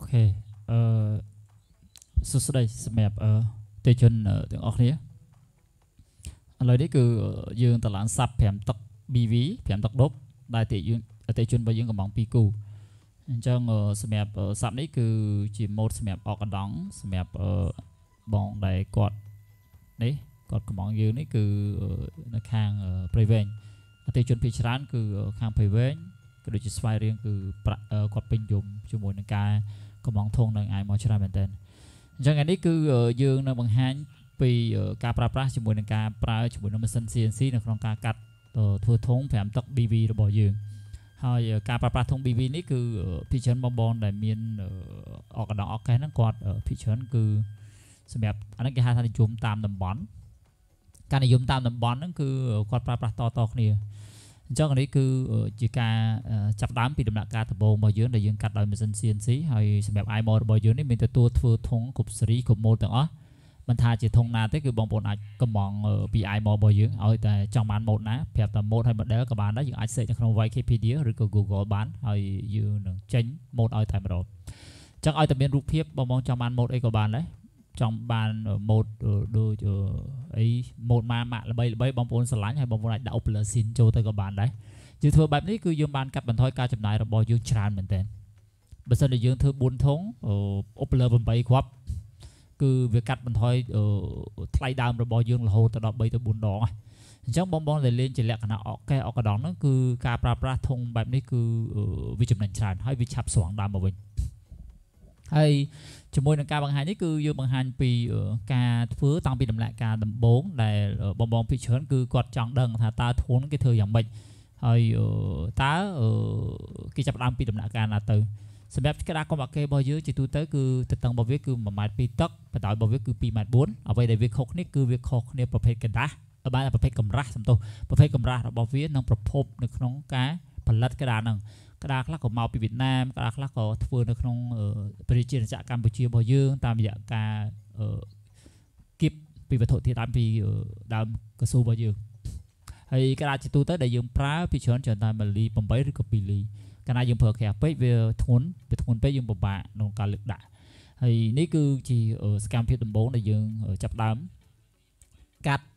เคអឺសួស្តីសម្រាប់ទេជនទាំងអស់គ្នាឥឡូវនេះគឺយើងតឡើងសាប់5ទឹក BV 5ទឹកដប់ដែលទេជនរបស់យើងកំង2គូអញ្ចឹងសម្រាប់សាប់នេះគឺជាម៉ូតសម្រាប់អកកណ្ដងសម្រាប់បងដែលគាត់នេះគាត់កំងយើងនេះគឺនៅខាងព្រៃវែងទេជនភាគច្រើនគឺខាងព្រៃវែងក៏ដូចជាស្វាយរៀងគឺគាត់ពេញយំជាមួយនឹងការកំងធងនៅឯមកច្រើនមែនតើអញ្ចឹងនេះគឺយើងនៅបង្ហាញពីការប្រើប្រាស់ជាមួយនឹងការប្រើជាមួយនឹងម៉ាស៊ីន CNC នៅក្នុងការកាត់ធ្វើធង5ទឹក BV របស់យើងហើយការប្រើប្រាស់ធង BV នេះគឺភាគច្រើនបងដែលមានអកដងអកេសហ្នឹងគាត់ភាគច្រើនគឺសម្រាប់អានេះគេហៅថានិយមតាមតំបន់ការនិយមតាមតំបន់ហ្នឹងគឺគាត់ប្រើប្រាស់តគ្នាអញ្ចឹងនេះគឺជាការចាប់ដើមពីដំណាក់កាលដំបូងរបស់យើងដែលយើងកាត់ដោយម៉ាស៊ីន CNC ហើយសម្រាប់ iMod របស់យើងនេះមានទទួលធ្វើធុងគ្រប់ស៊េរីគ្រប់ម៉ូតទាំងអស់មិនថាជាធុងណាទេគឺបងប្អូនអាចកំងពី iMod របស់យើងឲ្យតែចង់បានម៉ូតណាប្រាប់តែម៉ូតហើយ model ក៏បានដែរយើងអាចសេកនៅក្នុង Wikipedia ឬក៏ Google បានហើយយើងនឹងចេញម៉ូតឲ្យតែម្ដងអញ្ចឹងឲ្យតែមានរូបភាពបងចង់បានម៉ូតអីក៏បានដែរចង់បានម៉ូតដូចអីម៉ូតម៉ាក់ល្បីបងប្អូនស្រឡាញ់ហើយបងប្អូនអាចដាក់ Opler Scene ចូលទៅក៏បានដែរយើងធ្វើបែបនេះគឺយើងបានកាត់បន្ថយការចំណាយរបស់យើងច្រើនមែនទែនបើសិនជាយើងធ្វើ4ធុងOpler 8គ្រាប់គឺវាកាត់បន្ថយថ្លៃដើមរបស់យើងរហូតដល់3ទៅ4ដងអញ្ចឹងបងដែលលេងជាលក្ខណៈអកដងហ្នឹងគឺការប្រើប្រាស់ធុងបែបនេះគឺវាចំណេញច្រើនហើយវាឆាប់ស្រង់ដើមមកវិញហើយជាមួយនឹងការបង្ហាញនេះគឺយើងបង្ហាញពីការធ្វើតាំងពីដំណាក់កាលដំបូងដែលបងភាគច្រើនគឺគាត់ចង់ដឹងថាតើធុងគេធ្វើយ៉ាងម៉េចហើយតើគេចាប់ដើមពីដំណាក់កាលណាទៅសម្រាប់ក្តារកុំអាកេរបស់យើងជាទូទៅគឺទទឹងរបស់វាគឺ1.2 ម៉ែត្រទឹកបណ្ដោយរបស់វាគឺ2.4 ម៉ែត្រអ្វីដែលវាខុសគ្នាគឺវាខុសគ្នាប្រភេទកដាស់បានប្រភេទកម្រាស់សំទោសប្រភេទកម្រាស់របស់វានិងប្រភពនៅក្នុងការផលិតក្តារហ្នឹងក្តារខ្លះក៏មកពីវៀតណាមក្តារខ្លះក៏ធ្វើនៅក្នុងប្រជាជាតិកម្ពុជារបស់យើងតាមរយៈការគៀបពីវត្ថុធាតុដើមពីដើមកស៊ូរបស់យើងហើយក្តារជាទូទៅដែលយើងប្រើពីច្រើនតែ1លី8ឬក៏2លីកាលណាយើងប្រើក្រាស់ពេកវាធ្ងន់ពេកយើងពិបាកក្នុងការលើកដាក់ហើយនេះគឺជាសកម្មភាពដំបូងដែលយើងចាប់ដើមកាត់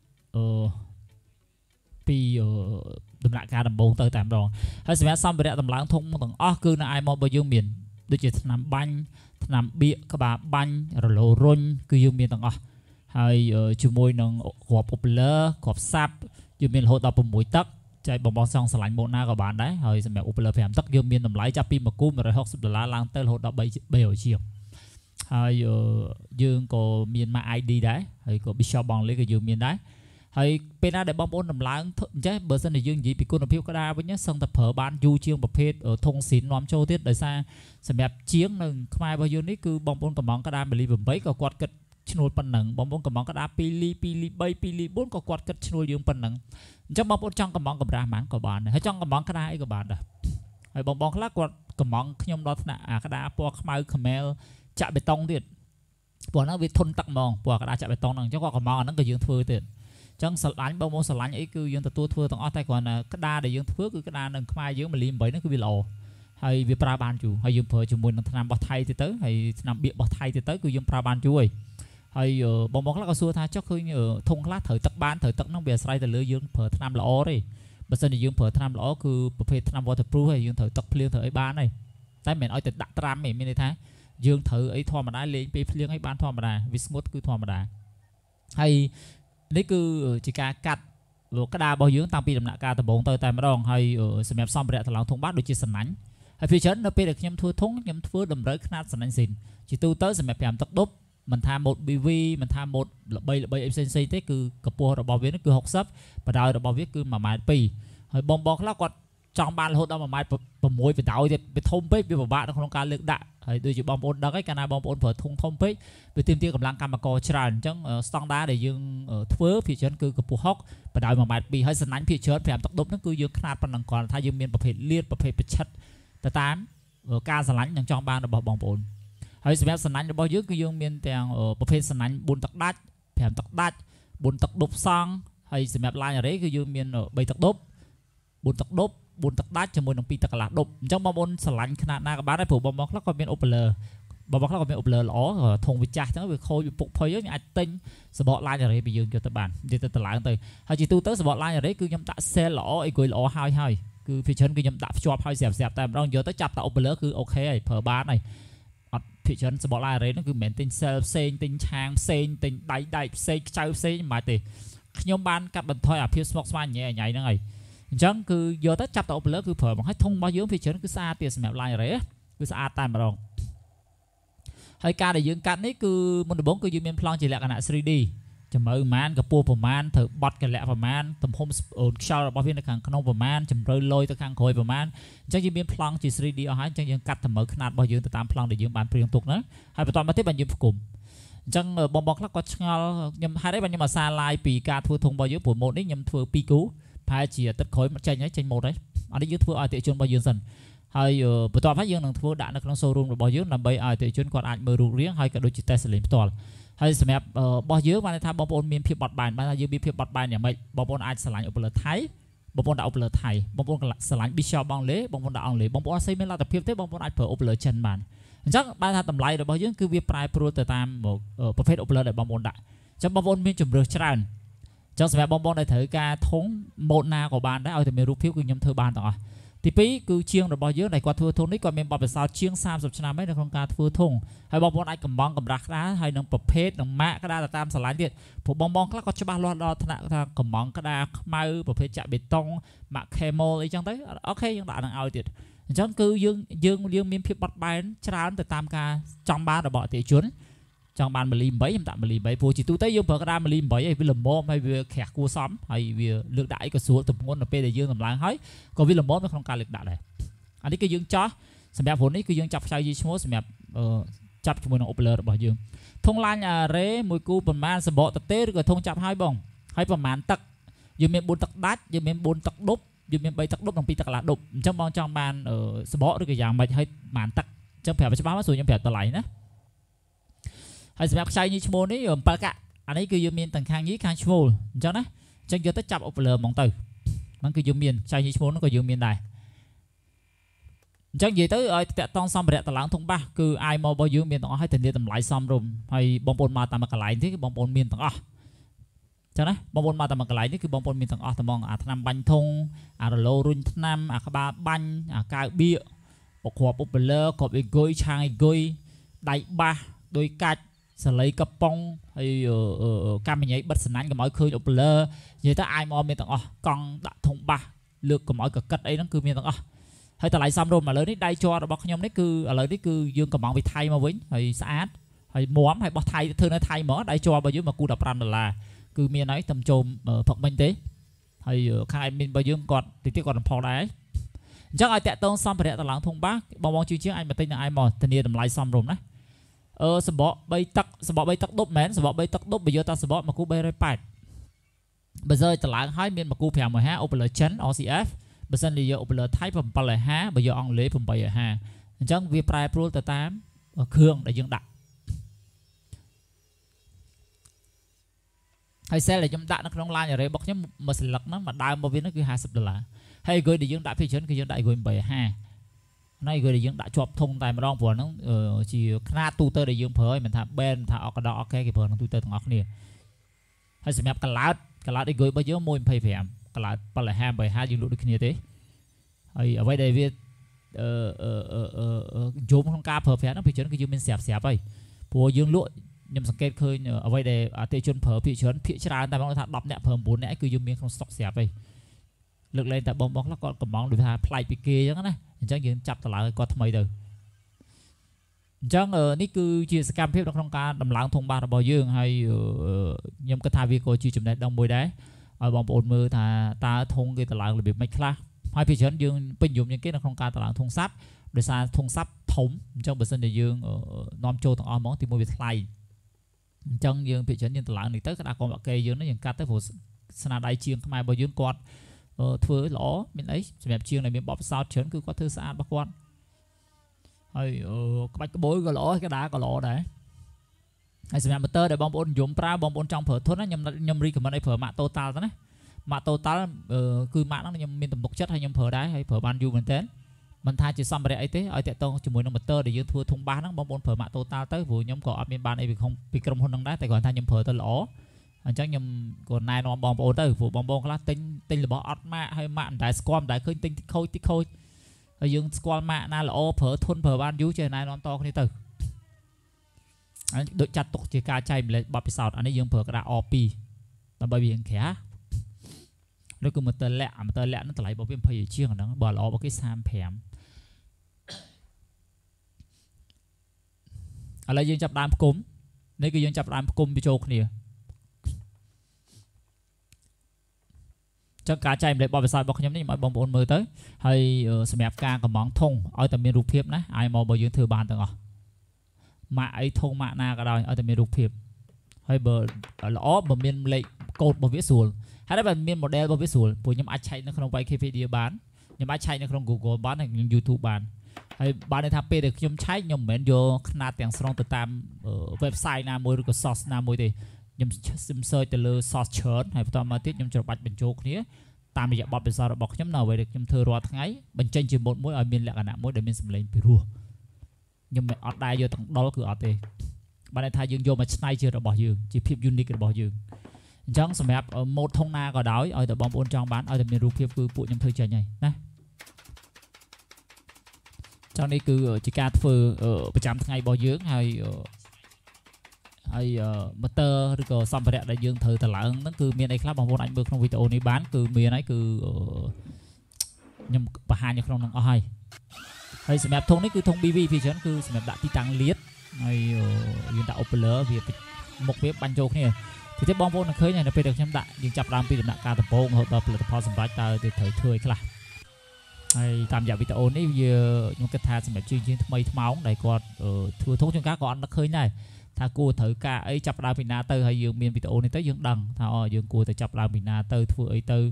ពីដំណាក់កាលដំបូងទៅតែម្ដងហើយសម្រាប់សម្ភារៈតម្លើងធុងទាំងអស់គឺនៅ iMod របស់យើងមានដូចជាថ្នាំបាញ់ថ្នាំបៀកក្បាលបាញ់រលោរុញគឺយើងមានទាំងអស់ហើយជាមួយនឹងគ្រាប់ Opler គ្រាប់សាប់យើងមានរហូតដល់6ទឹកចែកបងសងឆ្លាញ់ម៉ូតណាក៏បានដែរហើយសម្រាប់ Opler 5ទឹកយើងមានតម្លៃចាប់ពី1គូ$160ឡើងទៅរហូតដល់300ជាងហើយយើងក៏មាន Mac ID ដែរហើយក៏ Bishop Bonley ក៏យើងមានដែរហើយពេលណាដែលបងប្អូនតម្លើងអញ្ចឹងបើសិនជាយើងនិយាយពីគុណភាពក្តារវិញសឹងតែប្រើបានយូរជាងប្រភេទធុងស៊ីននាំចូលទៀតដោយសារសម្រាប់ជាងនៅខ្មែររបស់យើងនេះគឺបងប្អូនកំងក្តារ1លី8ក៏គាត់គិតឈ្នួលប៉ុណ្ណឹងបងប្អូនកំងក្តារ2លី2លី3 2លី4ក៏គាត់គិតឈ្នួលយើងប៉ុណ្ណឹងអញ្ចឹងបងប្អូនចង់កំងកម្រាស់ហ្មងក៏បានដែរហើយចង់កំងក្តារអីក៏បានដែរហើយបងខ្លះគាត់កំងខ្ញុំដល់ថ្នាក់អាក្តារពណ៌ខ្មៅខ្មែលចាក់បេតុងទៀតព្រោះហ្នឹងវាធន់ទឹកហ្មងព្រោះក្តារចាក់បេតុងហ្នឹងអញ្ចឹងគាត់កំងអាហ្នឹងក៏យើងធ្វើទៀតចឹងស្រឡាញ់បងប្អូនស្រឡាញ់អីគឺយើងទទួលធ្វើទាំងអស់តែគ្រាន់តែក្តារដែលយើងធ្វើគឺក្តារនៅខ្មែរយើង1លី8ហ្នឹងគឺវាល្អហើយវាប្រើបានយូរហើយយើងប្រើជាមួយនឹងថ្នាំបោះថៃទៀតទៅហើយថ្នាំបៀកបោះថៃទៀតទៅគឺយើងប្រើបានយូរហើយបងខ្លះក៏សួរថាចុះឃើញធុងខ្លះត្រូវទឹកបានត្រូវទឹកហ្នឹងវាអាស្រ័យទៅលើយើងប្រើថ្នាំល្អទេបើសិនជាយើងប្រើថ្នាំល្អគឺប្រភេទថ្នាំ waterproof ហើយយើងត្រូវទឹកភ្លៀងត្រូវអីបានទេតែមិនមែនឲ្យតែដាក់ត្រាំទេមានន័យថាយើងត្រូវអីធម្មតាលេងពេលភ្លៀងអីបានធម្មតាវាស្ងួតគឺធម្មតាហើយនេះគឺជាការកាត់ក្តាររបស់យើងតាំងពីដំណាក់កាលដំបូងទៅតែម្ដងហើយសម្រាប់សម្ភារៈតម្លើងធុងបាសដូចជាសណាញ់ហើយពីច្រើននៅពេលដែលខ្ញុំធ្វើធុងខ្ញុំធ្វើតម្រូវខ្នាតសណាញ់ស៊ីនជាទូទៅសម្រាប់5ទឹកដប់មិនថាម៉ូត BV មិនថាម៉ូតល្បីអីផ្សេងទេគឺកម្ពស់របស់វានេះគឺ60បណ្ដោយរបស់វាគឺ1.2 ម៉ែត្រហើយបងខ្លះគាត់ចង់បានរហូតដល់1.6 ម៉ែត្របណ្ដោយទៀតវាធំពេកវាពិបាកនៅក្នុងការលើកដាក់ហើយដូចជាបងប្អូនដឹងហើយកាលណាបងប្អូនប្រើធុងធំពេកវាទាមទារកម្លាំងកម្មករច្រើនអញ្ចឹងស្តង់ដារដែលយើងធ្វើភាគច្រើនគឺកម្ពស់60បណ្ដោយ1.2 ម៉ែត្រហើយសណាញ់ភាគច្រើន5ទឹកដប់ហ្នឹងគឺយើងខ្នាតប៉ុណ្ណឹងគ្រាន់ថាយើងមានប្រភេទលាតប្រភេទប្រឆិតទៅតាមការស្រឡាញ់និងចង់បានរបស់បងប្អូនហើយសម្រាប់សណាញ់របស់យើងគឺយើងមានទាំងប្រភេទសណាញ់4ទឹកដាច់5ទឹកដាច់4ទឹកដប់សង់ហើយសម្រាប់ line array គឺយើងមាន3ទឹកដប់4ទឹកដប់4ទឹកដាច់ជាមួយនឹង2ទឹកកន្លះដប់អញ្ចឹងបងប្អូនស្រឡាញ់ខ្នាតណាក៏បានដែរព្រោះបងខ្លះក៏មាន Opler បងខ្លះក៏មាន upler ល្អធុងវាចាស់ចឹងវាខូចវាពុកភ័យយើងអាចទិញសបក line array ពីយើងយកទៅបាននិយាយទៅតម្លើងទៅហើយជាទូទៅសបក line array គឺខ្ញុំដាក់ cell ល្អអីគួយល្អហើយគឺភាគច្រើនគឺខ្ញុំដាក់ភ្ជាប់ហើយស្រាប់តែម្ដងយកទៅចាប់តា upler គឺអូខេហើយប្រើបានហើយអត់ភាគច្រើនសបក line array ហ្នឹងគឺមិនមែនទិញ cell ផ្សេងទិញឆាងផ្សេងទិញដែកផ្សេងខ្ចៅផ្សេងមិនបាច់ទេខ្ញុំបានកាត់បន្ថយអាភាពស្មុគស្មាញញ៉ៃហ្នឹងហើយអញ្ចឹងគឺយកទៅចាប់តា upler គឺប្រើមកហើយធុងរបស់យើងភាគច្រើនគឺស្អាតទៀតសម្រាប់ line array គឺស្អាតតែម្ដងហើយការដែលយើងកាត់នេះគឺមុនដំបូងគឺយើងមានប្លង់ជាលក្ខណៈ 3D ជំរឿប្រមាណកម្ពស់ប្រមាណត្រូវបត់កលៈប្រមាណទំហំអូនខ្យល់របស់វានៅខាងក្នុងប្រមាណជម្រៅលយទៅខាងក្រោយប្រមាណអញ្ចឹងយើងមានប្លង់ជា 3D អស់ហើយអញ្ចឹងយើងកាត់តម្រូវຂະຫນាតរបស់យើងទៅតាមប្លង់ដែលយើងបានព្រៀងទុកហ្នឹងហើយបន្តមកទៀតបានយើងផ្គុំអញ្ចឹងបងខ្លះគាត់ឆ្ងល់ខ្ញុំហេតុអីបានខ្ញុំអាសាឡាយពីការធ្វើធុងរបស់យើងព្រោះម៉ូតនេះខ្ញុំធ្វើ2គូប្រហែលជាអាទិត្យក្រោយមកចេញម៉ូតហើយអានេះយើងធ្វើឲ្យអតិថិជនរបស់យើងសិនហើយបន្ទាប់ហើយយើងនឹងធ្វើដាក់នៅក្នុង showroom របស់យើងដើម្បីឲ្យអតិថិជនគាត់អាចមើលរូបរាងហើយក៏ដូចជា test លេងផ្ទាល់ហើយសម្រាប់របស់យើងបានថាបងប្អូនមានភាពបត់បែនបានថាយើងមានភាពបត់បែនយ៉ាងម៉េចបងប្អូនអាចឆ្លាញ់ upler ថៃបងប្អូនដាក់ upler ថៃបងប្អូនឆ្លាញ់ Bishop អង់គ្លេសបងប្អូនដាក់អង់គ្លេសបងប្អូនអត់ស្អីមានលទ្ធភាពទេបងប្អូនអាចប្រើ upler ចិនបានអញ្ចឹងបានថាតម្លៃរបស់យើងគឺវាប្រែប្រួលទៅតាមប្រភេទ upler ដែលបងប្អូនដាក់អញ្ចឹងបងប្អូនមានជម្រើសច្រើនអញ្ចឹងសម្រាប់បងប្អូនដែលត្រូវការធុងម៉ូតណាក៏បានដែរឲ្យតែមានរូបភាពគឺខ្ញុំធ្វើបានទាំងអស់ទី2គឺជាងរបស់យើងដែលគាត់ធ្វើធុងនេះគាត់មានបទពិសោធន៍ជាង30ឆ្នាំហើយនៅក្នុងការធ្វើធុងហើយបងប្អូនអាចកំងកម្រាស់ក្តារហើយនឹងប្រភេទនិងម៉ាកក្តារទៅតាមស្រឡាញ់ទៀតព្រោះបងខ្លះគាត់ច្បាស់លាស់ដល់ថ្នាក់ថាកំងក្តារខ្មៅប្រភេទចាក់បេតុងម៉ាក camel អីចឹងទៅអូខេយើងដាក់នឹងឲ្យទៀតអញ្ចឹងគឺយើងមានភាពបត់បែនច្រើនទៅតាមការចង់បានរបស់អតិថិជនចង់បានមីលី8ខ្ញុំដាក់មីលី8ព្រោះជាទូទៅយើងប្រើក្តារមីលី8ហើយវាល្មមហើយវាក្រាស់គួរសមហើយវាលើកដាក់អីក៏ស្រួលទម្ងន់នៅពេលដែលយើងតម្លើងហើយក៏វាល្មមនៅក្នុងការលើកដាក់ដែរអានេះគឺយើងចោះសម្រាប់ព្រោះនេះគឺយើងចាប់ខ្ចៅយីឈ្មោះសម្រាប់ចាប់ជាមួយនឹង upler របស់យើងធុង line array មួយគូប្រមាណសបកតទេឬក៏ធុងចាប់ហើយបងហើយប្រមាណទឹកយើងមាន4ទឹកដាច់យើងមាន4ទឹកដប់យើងមាន3ទឹកដប់និង2ទឹកកន្លះដប់អញ្ចឹងបងចង់បានសបកឬក៏យ៉ាងម៉េចហើយប្រមាណទឹកអញ្ចឹងប្រាប់ច្បាស់មកស្រួលខ្ញុំប្រាប់តម្លៃណាហើយសម្រាប់ខ្ចៅញីឈ្មោះនេះ7កាក់អានេះគឺយើងមានទាំងខាងញីខាងឈ្មោលអញ្ចឹងណាអញ្ចឹងយកទៅចាប់ upler ហ្មងទៅហ្នឹងគឺយើងមានខ្ចៅញីឈ្មោលហ្នឹងក៏យើងមានដែរអញ្ចឹងនិយាយទៅឲ្យតាក់តងសម្ភារៈតម្លើងធុងបាសគឺអាយមករបស់យើងមានទាំងអស់ហើយធានាតម្លៃសមរម្យហើយបងប្អូនមកតាមកន្លែងនេះគឺបងប្អូនមានទាំងអស់អញ្ចឹងណាបងប្អូនមកតាមកន្លែងនេះគឺបងប្អូនមានទាំងអស់តែហ្មងអាថ្នាំបាញ់ធុងអារឡូរុញថ្នាំអាក្បាលបាញ់អាកៅបៀកបគ្រាប់ upler គ្រាប់អេគុយឆាងអេគុយដៃបាសដោយកាច់សលៃកប៉ុងហើយកម្មញ៉ៃបិទសណាញ់កុំឲ្យឃើញ upler និយាយទៅអាយមកមានទាំងអស់កង់ដាក់ធុងបាសលើកកុំឲ្យកកិតអីហ្នឹងគឺមានទាំងអស់ហើយតម្លៃសមរម្យឥឡូវនេះដៃជ័ររបស់ខ្ញុំនេះគឺឥឡូវនេះគឺយើងកំងពីថៃមកវិញហើយស្អាតហើយមាំហើយបោះថៃធ្វើនៅថៃហ្មងដៃជ័ររបស់យើងមកគូ$15គឺមានហើយតំជុំផឹកមិញទេហើយខាង admin របស់យើងគាត់តិចគាត់រំផុសដែរអញ្ចឹងឲ្យតាក់ទងសម្ភារៈតម្លើងធុងបាសបងជឿជាងអាចមកទិញនឹងឯងមកធានាតម្លៃសមរម្យណាសបក3ទឹកសបក3ទឹកដប់មែនសបក3ទឹកដប់បើយកតាសបកមកគូ380បើសិនតម្លើងហើយមានមកគូ550 upler ចិន RCF បើសិនជាយក upler ថៃ750បើយកអង់គ្លេស850អញ្ចឹងវាប្រែប្រួលទៅតាមគ្រឿងដែលយើងដាក់ហើយ cell ដែលខ្ញុំដាក់នៅក្នុង line array របស់ខ្ញុំមួយស្លឹកហ្នឹងមួយដើមរបស់វាហ្នឹងគឺ$50ហើយ Egoy ដែលយើងដាក់ភាគច្រើនគឺយើងដាក់ Egoy 850ណៃ Egoy ដែលយើងដាក់ជាប់ធុងតែម្ដងព្រោះហ្នឹងជាຂະຫນាតទូទៅដែលយើងប្រើមិនថា band ថាអកដកអូខេគេប្រើក្នុងទូទៅទាំងអស់គ្នាហើយសម្រាប់កឡោត Egoy របស់យើង125កឡោត750 850យើងលក់ដូចគ្នាទេហើយអ្វីដែលវាយំក្នុងការប្រើប្រាស់ហ្នឹងភាគច្រើនគឺយើងមានស្រាប់ហើយព្រោះយើងលក់ខ្ញុំសង្កេតឃើញអ្វីដែលអតិថិជនប្រើភាគច្រើនតែបងថា10នាក់ប្រើ9នាក់គឺយើងមានក្នុងស្តុកស្រាប់ហើយលើកលែងតែបងខ្លះគាត់កំងដូចថាប្លែកពីគេអញ្ចឹងណាអញ្ចឹងយើងចាប់តម្លើងឲ្យគាត់ថ្មីទៅអញ្ចឹងនេះគឺជាសកម្មភាពនៅក្នុងការតម្លើងធុងបាសរបស់យើងហើយខ្ញុំគិតថាវាក៏ជាចំណេះដឹងមួយដែរឲ្យបងប្អូនមើលថាតើធុងគេតម្លើងរបៀបម៉េចខ្លះហើយភាគច្រើនយើងពេញនិយមជាងគេនៅក្នុងការតម្លើងធុងសាប់ដោយសារធុងសាប់ធំអញ្ចឹងបើសិនជាយើងនាំចូលទាំងអស់ហ្មងទីមួយវាថ្លៃអញ្ចឹងយើងភាគច្រើនយើងតម្លើងនេះទៅក្តារកុំបាក់គេយើងនេះយើងកាត់ទៅព្រោះស្នាដៃជាងខ្មែររបស់យើងគាត់ធ្វើល្អមានអីសម្រាប់ជាងដែលមានបបផ្សោតច្រើនគឺគាត់ធ្វើស្អាតរបស់គាត់ហើយក្បាច់ក្បួយក៏ល្អក្តារក៏ល្អដែរហើយសម្រាប់ motor ដែលបងប្អូននិយមប្រើបងប្អូនចង់ប្រើធុនណាខ្ញុំ recommend ឲ្យប្រើ Mac Total ទៅណា Mac Total គឺ Mac ហ្នឹងខ្ញុំមានទំនុកចិត្តហើយខ្ញុំប្រើដែរហើយប្រើបានយូរមែនតើมันทาจีซัมเบรไอเต้ไอเตะตรงจมูกน้ำมันเตอร์เดี๋ยวยืนทัวร์ทุ่งบ้านนั่งบางบนเผอมาโตตาเต้ผู้ยำก่ออัพมีบ้านไอปีคงปีกรมคนนั่งได้แต่ก่อนทายยำเผอตลอดอันจังยำก่อนนายนอนบองโอนเต้ผู้บองบองคลาติงหรือบ่อัดมาให้มาได้สควอมได้ขึ้นติงที่โคยยืนสควอมมาน่าหล่อเผอทนเผอบ้านยูเจนายนอนโตคนนี้เต้อันโดยจัดตกจีการใจเลยบับพิสาวอันนี้ยืนเผอกระดาอปีแต่ใบเบี่ยงแขแล้วก็มาเตอร์แหละนั่นแต่ไหลบอกเป็นพยาเชี่ยงนั่งบ่หล่อบอกไอ้ซามแผมอะไรยังจับดามกุมนี่ก็ยังจับดามกุมไปโจกเนี่ยจังการใจเลยบอกไปสายบอกขยำนี่มาบอมบอลมือtới hayสมัยการกับมองทงเอาแต่มีรูปเพียบนะไอ้มองบอยืนถือบานต่างอ๋อมาไอ้ทงมานาก็ได้เอาแต่มีรูปเพียบให้เบอร์ล้อบอมีเลยโกดบอวิสูลให้ได้แบบมีโมเดลบอวิสูลปุ่นยำอัดใช้ในขนมไปเคพีดีบ้านยำอัดใช้ในขนม Google บ้านในยูทูบบ้านให้บ้านในทับเป้เด็กยำใช้ยำเหมือนโยขนาดแต่งสตรองติดตามเว็บไซต์นามวยหรือก็ซอสนามวยดิยำซิมเซอร์จะเลือซอสเชิร์ตให้ต่อมาติดยำจะบัดเป็นโจกนี้ตามระยะบอลเป็นซอสบอกยำหน่อยเด็กยำเธอรอทั้งไงบันเจนจีบมวยเอามีแหลกขนาดมวยเดี๋ยวมีสำเร็จไปรัวยำไม่อัดได้โยต้องดอลคืออัดเองบ้านในไทยยังโยมาใช้เจอระบอบยืงจีพิบยูนิคระบอบยืงจังสมัยโหมดทงนาก็ได้เอาแต่บอมบอลจองบ้านเอาแต่มีรูปเพียบคือปุ่นยำเธอใจใหญ่นะจังนี้คือจีการฝึกประจำทั้งไงบอยืงhayมัตเตอร์หรือก็ซัมเปอร์ได้ยืงเธอแต่หลังนั่นคือมีในคลับบางคนอันเบิกក្នុងវីដេអូនេះបានគឺមានហើយគឺខ្ញុំបង្ហាញនៅក្នុងនោះអស់ហើយសម្រាប់ធុងនេះគឺធុង BV ពីច្រើនគឺសម្រាប់ដាក់ទីតាំងលាតហើយយើងដាក់ Opler វាមុខវាបាញ់ចូលគ្នាទីទៀតបងប្អូននឹងឃើញនៅពេលដែលខ្ញុំដាក់យើងចាប់ដើមពីដំណាក់កាលដំបូងរហូតដល់ផលិតផលសម្រាប់តើទៅត្រូវធ្វើឲ្យខ្លះហើយតាមរយៈវីដេអូនេះវាខ្ញុំគិតថាសម្រាប់ជាងថ្មីថ្មោងដែលគាត់ធ្វើធុងជួនកាលក៏អត់នឹកឃើញដែរថាគួរត្រូវការអីចាប់ដើមពីណាទៅហើយយើងមានវីដេអូនេះទៅយើងដឹងថាយើងគួរតែចាប់ដើមពីណាទៅធ្វើអីទៅ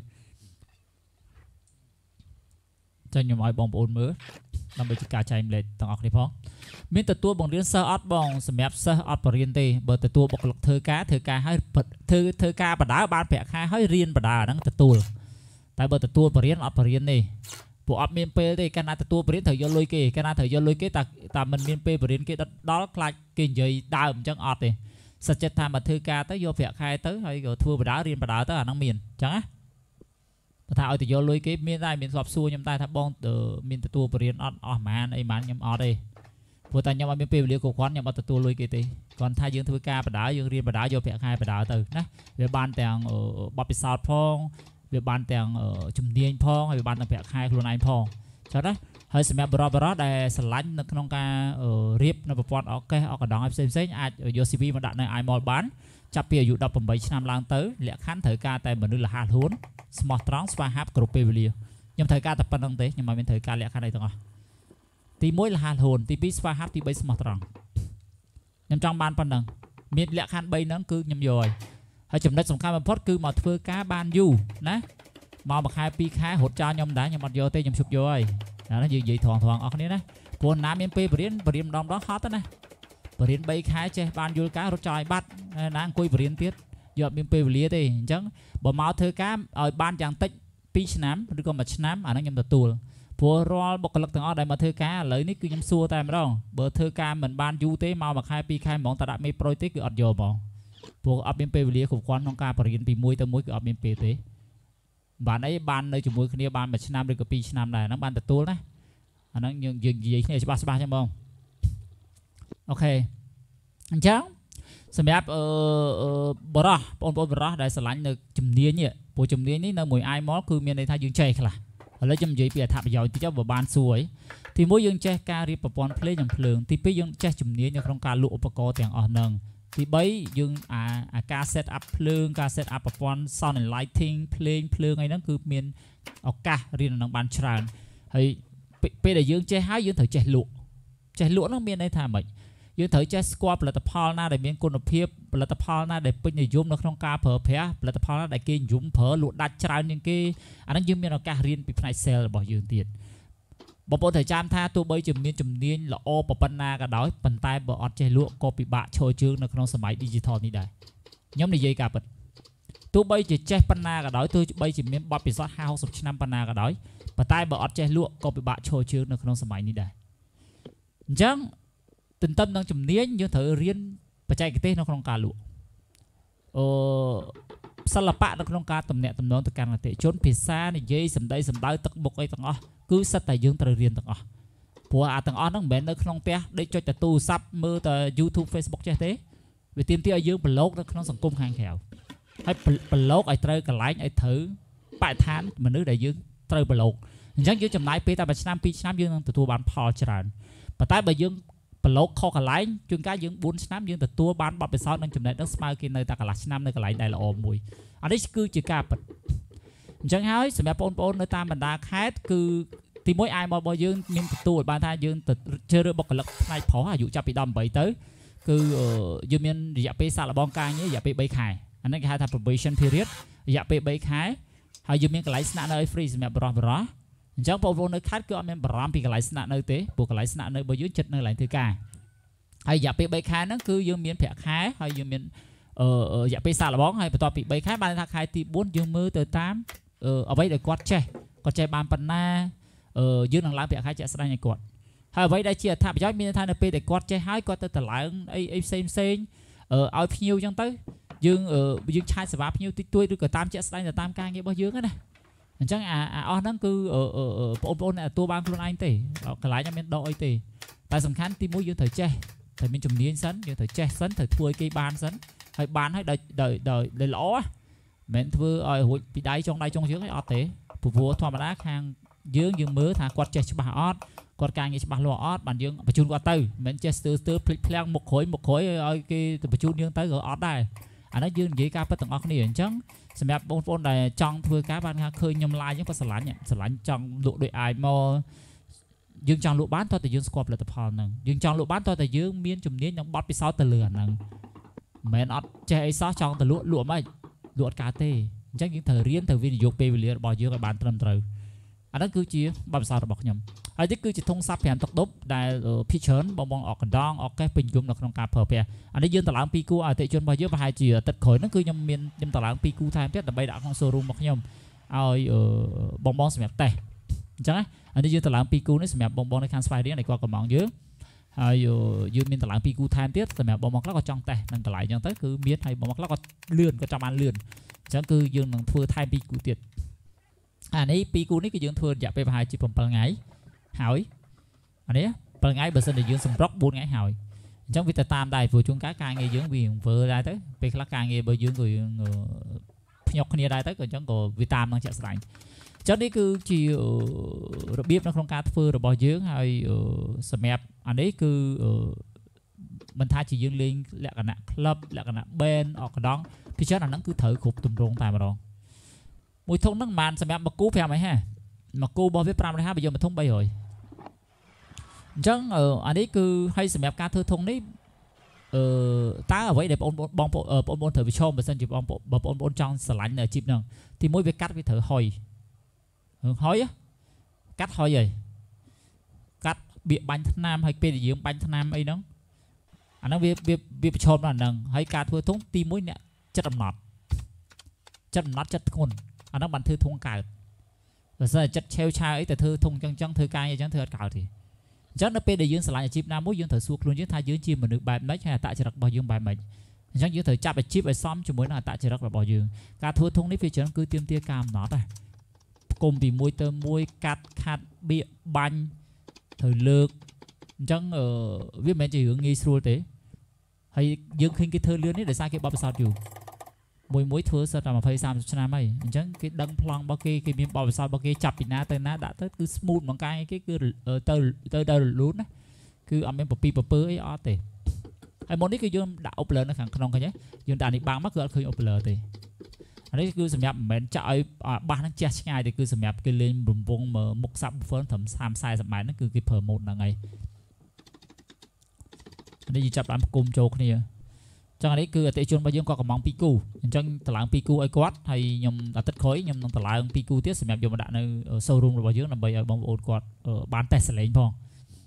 ចាញ់ខ្ញុំឲ្យបងប្អូនមើលដើម្បីជាការចែកម្លែកទាំងអស់គ្នាផងមានទទួលបង្រៀនសិស្សអត់បងសម្រាប់សិស្សអត់បរៀនទេបើទទួលបុគ្គលិកធ្វើការឲ្យធ្វើការបដាបានប្រាក់ខែឲ្យរៀនបដាហ្នឹងទទួលតែបើទទួលបរៀនអត់បរៀនទេពួកអត់មានពេលទេកាលណាទទួលបរៀនត្រូវយកលុយគេកាលណាត្រូវយកលុយគេតែមិនមានពេលបរៀនគេដល់ខ្លាចគេនិយាយដើមអញ្ចឹងអត់ទេសច្ចិតថាមកធ្វើការទៅយកប្រាក់ខែទៅហើយក៏ធ្វើបដារៀនបដាទៅអាហ្នឹងមានអញ្ចឹងណាបើថាឲ្យទៅយកលុយគេមានដែរមានស្បសួរខ្ញុំតែថាបងមានទទួលបរៀនអត់អស់ប្រហែលអីប្រហែលខ្ញុំអត់ទេព្រោះតែខ្ញុំអត់មានពេលវេលាគ្រប់គ្រាន់ខ្ញុំអត់ទទួលលុយគេទេគ្រាន់ថាយើងធ្វើការបដាយើងរៀនបដាយកប្រាក់ខែបដាទៅណាវាបានទាំងបទពិសោធន៍ផងវាបានទាំងជំនាញផងហើយវាបានទាំងប្រាក់ខែខ្លួនឯងផងចឹងណាហើយសម្រាប់បរិបទដែលស្រឡាញ់នៅក្នុងការរៀបនៅប្រព័ន្ធអកេសអកដងឲ្យផ្សេងអាចយក CV មកដាក់នៅ iMall បានចាប់ពីអាយុ18ឆ្នាំឡើងទៅលក្ខខណ្ឌត្រូវការតែមនុស្សរហ័សរហួនស្មោះត្រង់ស្វាហាប់គ្រប់ពេលវេលាខ្ញុំត្រូវការតែប៉ុណ្្នឹងទេខ្ញុំមិនមានត្រូវការលក្ខខណ្ឌអីទាំងអស់ទី1រហ័សរហួនទី2ស្វាហាប់ទី3ស្មោះត្រង់ខ្ញុំចង់បានប៉ុណ្្នឹងមានលក្ខខណ្ឌ3ហ្នឹងគឺខ្ញុំយកហើយចំណុចសំខាន់បំផុតគឺមកធ្វើការបានយូរណាមកមួយខែ2ខែរត់ចោលខ្ញុំដែរខ្ញុំអត់យកទេខ្ញុំឈប់យកហើយណាយើងនិយាយត្រង់អស់គ្នាណាព្រោះណាមានពេលបរៀនម្ដងហត់ណាបរៀន3ខែចេះបានយល់ការរត់ចោលឲ្យបាត់ណាអង្គុយបរៀនទៀតយកមានពេលវេលាទេអញ្ចឹងបើមកធ្វើការឲ្យបានយ៉ាងតិច2ឆ្នាំឬក៏1ឆ្នាំអាហ្នឹងខ្ញុំទទួលព្រោះរាល់បុគ្គលិកទាំងអស់ដែលមកធ្វើការឥឡូវនេះគឺខ្ញុំសួរតែម្ដងបើធ្វើការមិនបានយូរទេមកមួយខែ2ខែហ្មងតែដាក់មេប្រូយទេគឺអត់យកហ្មងព្រោះអត់មានពេលវេលាគ្រប់គ្រាន់ក្នុងការបរៀនពី1ទៅ1គឺអត់មានពេលទេបានអីបាននៅជាមួយគ្នាបាន1ឆ្នាំឬក៏2ឆ្នាំដែរហ្នឹងបានទទួលណាអាហ្នឹងយើងនិយាយគ្នាច្បាស់ចឹងបងអូខេអញ្ចឹងសម្រាប់បរោះបងប្អូនបរោះដែលស្រឡាញ់នៅជំនាញនេះព្រោះជំនាញនេះនៅមួយ iMall គឺមានន័យថាយើងចេះខ្លះឥឡូវខ្ញុំនិយាយពីអត្ថប្រយោជន៍តិចបើបានសួរអីទី1យើងចេះការរៀបប្រព័ន្ធភ្លេងនិងភ្លើងទី2យើងចេះជំនាញនៅក្នុងការលក់ឧបករណ៍ទាំងអស់ហ្នឹងទី3យើងការ set up ភ្លើងការ set up ប្រព័ន្ធ sound and lighting ភ្លេងអីហ្នឹងគឺមានឱកាសរៀននឹងបានច្រើនហើយពេលដែលយើងចេះហើយយើងត្រូវចេះលក់ហ្នឹងមានន័យថាម៉េចយើងត្រូវចេះស្គាល់ផលិតផលណាដែលមានគុណភាពផលិតផលណាដែលពេញនិយមនៅក្នុងការប្រើប្រាស់ផលិតផលណាដែលគេនិយមប្រើលក់ដាច់ច្រើនជាងគេអាហ្នឹងយើងមានឱកាសរៀនពីផ្នែក sale របស់យើងទៀតបងប្អូនត្រូវចាំថាទោះបីជាមានជំនាញល្អប៉ុណ្ណាក៏ដោយប៉ុន្តែបើអត់ចេះលក់ក៏ពិបាកឈរជើងនៅក្នុងសម័យ digital នេះដែរខ្ញុំនិយាយការពិតទោះបីជាចេះប៉ុណ្ណាក៏ដោយទោះបីជាមានបទពិសោធន៍50-60ឆ្នាំប៉ុណ្ណាក៏ដោយប៉ុន្តែបើអត់ចេះលក់ក៏ពិបាកឈរជើងនៅក្នុងសម័យនេះដែរអញ្ចឹងទន្ទឹមនឹងជំនាញយើងត្រូវរៀនបច្ចេកទេសនៅក្នុងការលក់សិល្បៈនៅក្នុងការទំនាក់ទំនងទៅកាន់អតិថិជនភាសានិយាយសម្ដីសម្ដៅទឹកមុខអីទាំងអស់គឺសិតតែយើងត្រូវរៀនទាំងអស់ព្រោះអាទាំងអស់ហ្នឹងមិនមែននៅក្នុងផ្ទះដេកចុចតែទូរស័ព្ទមើលតែ YouTube Facebook ចេះទេវាទាមទារឲ្យយើងប្រឡូកនៅក្នុងសង្គមខាងក្រៅហើយប្រឡូកឲ្យត្រូវកន្លែងឲ្យត្រូវបរិស្ថានមនុស្សដែលយើងត្រូវប្រឡូកអញ្ចឹងយើងចំណាយពេលតែ1ឆ្នាំ2ឆ្នាំយើងនឹងទទួលបានផលច្រើនប៉ុន្តែបើយើងប្រឡូកខុសកន្លែងជួនកាលយើង4ឆ្នាំយើងទទួលបានបទពិសោធន៍និងចំណេះដឹងស្មើគេនៅតែកន្លះឆ្នាំនៅកន្លែងដែលល្អមួយអានេះគឺជាការពិតអញ្ចឹងហើយសម្រាប់បងប្អូននៅតាមបណ្ដាខេត្តគឺទីមួយអាយមករបស់យើងមានទទួលបានថាយើងទៅជ្រើសរើសបុគ្គលិកផ្នែកប្រុសអាយុចាប់ពី18ទៅគឺយើងមានរយៈពេលសាកល្បងការងាររយៈពេល3ខែអានេះគេហៅថា probation period រយៈពេល3ខែហើយយើងមានកន្លែងស្នាក់នៅឲ្យ free សម្រាប់បរិះអញ្ចឹងបងប្អូននៅខេត្តគឺអត់មានបារម្ភពីកន្លែងស្នាក់នៅទេព្រោះកន្លែងស្នាក់នៅរបស់យើងចិត្តនៅកន្លែងធ្វើការហើយរយៈពេល3ខែហ្នឹងគឺយើងមានប្រាក់ខែហើយយើងមានរយៈពេលសាកល្បងហើយបន្ទាប់ពី3ខែបានថាខែទី4យើងមើលទៅតាមអ្វីដែលគាត់ចេះបានប៉ុណ្ណាយើងនឹងឡើងប្រាក់ខែជាក់ស្ដែងឲ្យគាត់ហើយអ្វីដែលជាអត្ថប្រយោជន៍មានថានៅពេលដែលគាត់ចេះហើយគាត់ទៅតម្លើងអីផ្សេងឲ្យភ្ញៀវអញ្ចឹងទៅយើងឆាយសេវាភ្ញៀវតិចតួចឬក៏តាមជាក់ស្ដែងទៅតាមការងាររបស់យើងណាអញ្ចឹងអស់ហ្នឹងគឺបងប្អូនអ្នកទទួលបានខ្លួនឯងទេកន្លែងអត់មានដកអីទេតែសំខាន់ទីមួយយើងត្រូវចេះត្រូវមានជំនាញសិនយើងត្រូវចេះសិនត្រូវធ្វើឲ្យគេបានសិនហើយបានហើយដោយល្អមិនមែនធ្វើឲ្យរួចពីដៃចុងជើងឲ្យអត់ទេព្រោះធម្មតាខាងយើងមើលថាគាត់ចេះច្បាស់អត់គាត់ការងារច្បាស់លាស់អត់បានយើងបញ្ជូនគាត់ទៅមិនមែនចេះស្ទើរភ្លេចភ្លាំងមុខក្រោយឲ្យគេទៅបញ្ជូនយើងទៅក៏អត់ដែរអានេះយើងនិយាយការពិតទាំងអស់គ្នាអញ្ចឹងសម្រាប់បងប្អូនដែលចង់ធ្វើការបានថាឃើញខ្ញុំឡាយអញ្ចឹងក៏ស្រឡាញ់ចង់លក់ដោយអាយមកយើងចង់លក់បានតើតែយើងស្គាល់ផលិតផលហ្នឹងយើងចង់លក់បានតើតែយើងមានជំនាញនិងបទពិសោធន៍ទៅលើអាហ្នឹងមិនមែនអត់ចេះអីសោះចង់ទៅលក់មិនលក់អត់កើតទេអញ្ចឹងយើងត្រូវរៀនទៅវិនិយោគពេលវេលារបស់យើងឲ្យបានត្រឹមត្រូវអាហ្នឹងគឺជាបទពិសោធន៍របស់ខ្ញុំហើយនេះគឺជាធុងសាប់5ទឹកដប់ដែលភាគច្រើនបងអកកណ្ដងអកកេះពេញនិយមនៅក្នុងការប្រើប្រាស់អានេះយើងតម្លើង2គូអតិថិជនរបស់យើងប្រហែលជាអាទិត្យក្រោយហ្នឹងគឺខ្ញុំតម្លើង2គូថែមទៀតដើម្បីដាក់ក្នុង showroom របស់ខ្ញុំឲ្យបងសម្រាប់តេស្តអញ្ចឹងអានេះយើងតម្លើង2គូនេះសម្រាប់បងនៅខាងស្វាយរៀងដែលគាត់កំងយើងហើយយើងមានតម្លើង2គូថែមទៀតសម្រាប់បងខ្លះក៏ចង់តេស្តនឹងកន្លែងអញ្ចឹងទៅគឺមានហើយបងខ្លះក៏លឿនក៏ចង់បានលឿនអញ្ចឹងគឺយើងនឹងធ្វើថែម2គូទៀតអានេះ2គូនេះគឺយើងធ្វើរយៈពេលប្រហែលជា7ថ្ងៃហើយអានេះ7ថ្ងៃបើសិនជាយើងសម្រុក4ថ្ងៃហើយអញ្ចឹងវាទៅតាមដែរព្រោះជួនកាលការងារយើងវាធ្វើដែរទៅពេលខ្លះការងាររបស់យើងក៏យើងភ្ញាក់គ្នាដែរទៅក៏អញ្ចឹងក៏វាតាមនឹងជាក់ស្ដែងអញ្ចឹងនេះគឺជារបៀបនៅក្នុងការធ្វើរបស់យើងហើយសម្រាប់អានេះគឺមិនថាជាយើងលេងលក្ខណៈ club លក្ខណៈ band អកកណ្ដងពីច្រើនអាហ្នឹងគឺត្រូវគ្រប់ទម្រង់តែម្ដងមួយធុងហ្នឹងបានសម្រាប់មកគូ5ហើយហ่าមកគូរបស់វា550បើយកមកធុង300អញ្ចឹងអានេះគឺឲ្យសម្រាប់ការធ្វើធុងនេះតើអ្វីដែលបងប្អូនត្រូវវិឈមបើសិនជាបងប្អូនចង់ស្រឡាញ់នៅអាជីពហ្នឹងទីមួយវាកាត់វាត្រូវហុយកាត់ហុយហើយកាត់បៀកបាញ់ថ្នាំហើយពេលដែលយើងបាញ់ថ្នាំអីហ្នឹងអាហ្នឹងវាប្រឈមដល់ហ្នឹងហើយការធ្វើធុងទីមួយអ្នកចិត្តអំណត់ចិត្តធ្ងន់អាហ្នឹងបានធ្វើធុងកើតបើសិនចិត្តឆេវឆាវអីទៅធ្វើធុងចឹងធ្វើការអីចឹងធ្វើអត់កើតទេអញ្ចឹងនៅពេលដែលយើងឆ្លាញ់អាជីពណាមួយយើងត្រូវសួរខ្លួនយើងថាយើងជាមនុស្សបែបម៉េចហើយអត្តចរិតរបស់យើងបែបម៉េចអញ្ចឹងយើងត្រូវចាប់អាជីពឲ្យសមជាមួយនឹងអត្តចរិតរបស់យើងការធ្វើធុងនេះវាច្រើនគឺទាមទារការអំណត់ដែរគុំពីមួយទៅមួយកាត់ខាត់បៀកបាញ់ត្រូវលើកអញ្ចឹងវាមិនមែនជារឿងងាយស្រួលទេហើយយើងឃើញគេធ្វើលឿននេះដោយសារគេបបពិសោធន៍យូរមួយធ្វើសិតតែ20-30ឆ្នាំហើយអញ្ចឹងគេដឹងប្លង់របស់គេមានបបពិសោធន៍របស់គេចាប់ពីណាទៅណាដាក់ទៅគឺ smooth ហ្មងកាយគេគឺទៅរលូនណាគឺអត់មានពើអីអត់ទេហើយមុននេះគឺយើងដាក់ upload នៅខាងក្នុងឃើញទេយើងដាក់នេះបាំងមកគឺអត់ឃើញ upload ទេអានេះគឺសម្រាប់មិនមែនចាក់ឲ្យបាសហ្នឹងជះឆ្ងាយទេគឺសម្រាប់គេលេងរំវងមុខ subwoofer ត្រឹម 30-40 ម៉ែត្រហ្នឹងគឺគេប្រើ mode ហ្នឹងហើយនេះយើងចាប់បានគុំចូលគ្នាចឹងនេះគឺអតិថិជនរបស់យើងគាត់កំង2គូអញ្ចឹងតម្លើង2គូឲ្យគាត់ហើយខ្ញុំអាទិត្យក្រោយខ្ញុំនឹងតម្លើង2គូទៀតសម្រាប់យកមកដាក់នៅ showroom របស់យើងដើម្បីឲ្យបងប្អូនគាត់បានតេស្តសលេងផង